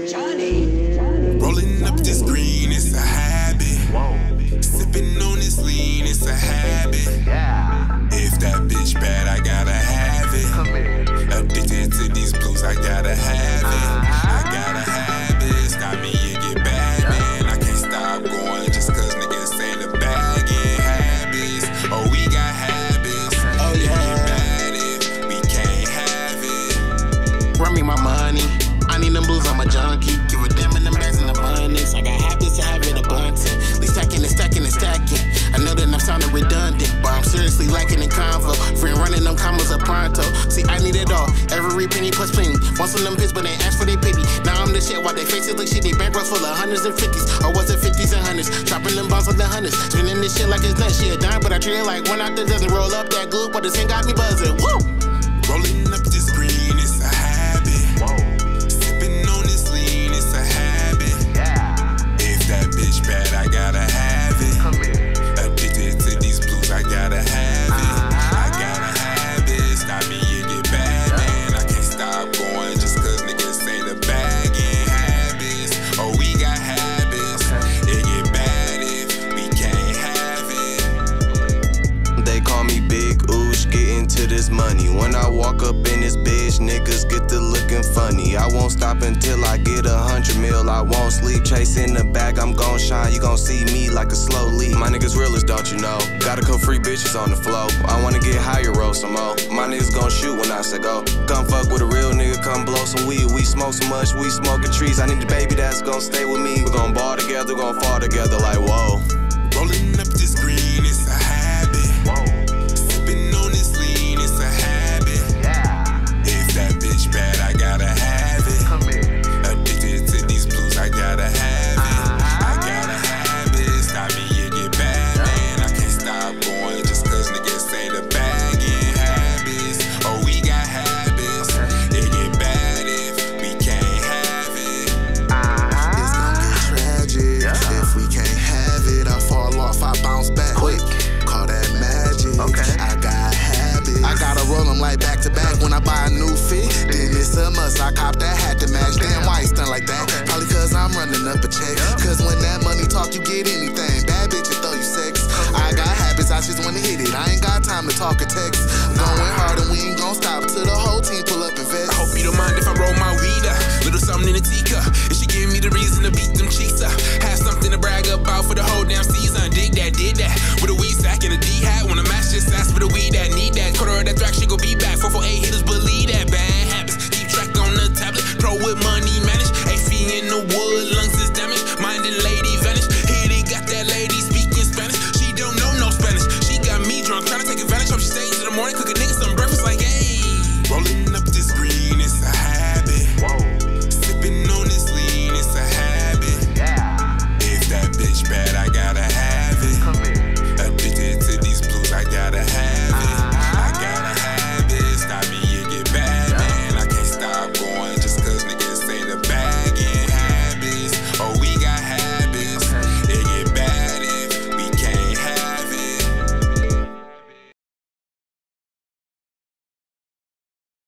Rolling up this green, it's a habit. Sipping on this lean, it's a habit. If that bitch bad, I gotta have it. Addicted to these blues, I gotta have it. I gotta have this, got me, it get bad, man. I can't stop going just cause niggas say the bag in habits. Oh, we got habits. Oh, yeah. It get bad if we can't have it. Run me my money. I need them blues, I'm a junkie. Give a damn in them bags in abundance. I got habits to have it abundant. We stacking and stacking and stacking. I know that I'm sounding redundant, but I'm seriously lacking in convo. Friend running them commas up pronto. See, I need it all. Every penny plus plenty. Want some of them pits, but they ask for their pity. Now I'm the shit while they faces look shit. They bankrolls full of hundreds and fifties. Or was it 50s and hundreds? Dropping them bombs with the hundreds. Spinning this shit like it's nuts. She a dime, but I treat it like one out there doesn't roll up that good. But this thing got me buzzing. Woo! Rolling up this green, it's a habit. Sipping on this lean, it's a habit. If that bitch bad, I gotta have it. Addicted to these blues, I gotta have it. I gotta have this, got me, it get bad, man. I can't stop going just cause niggas say the bag in habits. Oh, we got habits. It get bad if we can't have it. They call me Big Oosh, getting to this money. When I walk up in this bitch, niggas get to looking funny. I won't stop until I get 100 mil. I won't sleep, chasing the bag, I'm gon' shine. You gon' see me like a slow leak. My niggas realest, don't you know? Got a couple free bitches on the flow. I wanna get higher, roll some more. My niggas gon' shoot when I say go. Come fuck with a real nigga, come blow some weed. We smoke so much, we smoking trees. I need a baby that's gon' stay with me. We gon' ball together, gon' fall together like whoa. Rolling up this green, it's a